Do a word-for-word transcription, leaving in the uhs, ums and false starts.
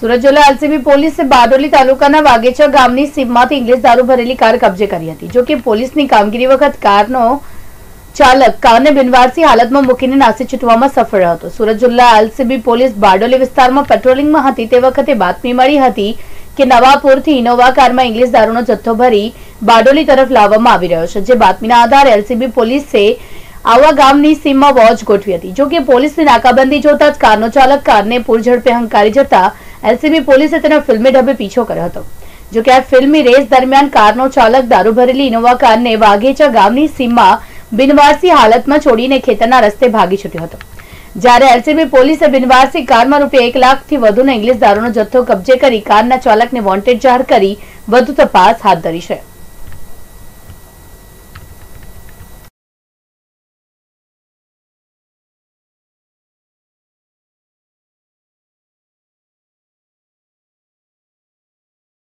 સુરત જિલ્લા એલસીબી પોલીસે બારડોલી તાલુકાના વાઘેચા ગામની સીમમાંથી ઇંગ્લિશ દારૂ ભરેલી કાર કબજે કરી હતી। જો કે પોલીસની કામગીરી વખત કારનો ચાલક કારને બિનવારસી હાલતમાં મૂકીને નાસી છૂટવામાં સફળ રહ્યો હતો। સુરત જિલ્લા એલસીબી પોલીસ બારડોલી વિસ્તારમાં પેટ્રોલિંગમાં હતી તે વખતે બાતમી મળી હતી કે નવાપુરથી ઇનોવા કારમાં ઇંગ્લિશ દારૂનો જથ્થો ભરી બારડોલી તરફ લાવવામાં આવી રહ્યો છે। જે બાતમીના આધારે એલસીબી પોલીસે આવા ગામની સીમમાં વોચ ગોઠવી હતી। જો કે પોલીસની નાકાબંધી જોતા જ કારનો ચાલક કારને પૂરઝડપે હંકારી જતા એલસીબી પોલીસે તેનો ફિલ્મી ઢબે પીછો કર્યો હતો। જો કે આ ફિલ્મી રેસ દરમિયાન કારનો ચાલક દારૂ ભરેલી ઇનોવા કારને વાઘેચા ગામની સીમમાં બિનવારસી હાલતમાં છોડીને ખેતરના રસ્તે ભાગી છૂટ્યો હતો। જ્યારે એલસીબી પોલીસે બિનવારસી કારમાં રૂપિયા એક લાખથી વધુનો ઇંગ્લિશ દારૂનો જથ્થો કબજે કરી કારના ચાલકને વોન્ટેડ જાહેર કરી વધુ તપાસ હાથ ધરી છે।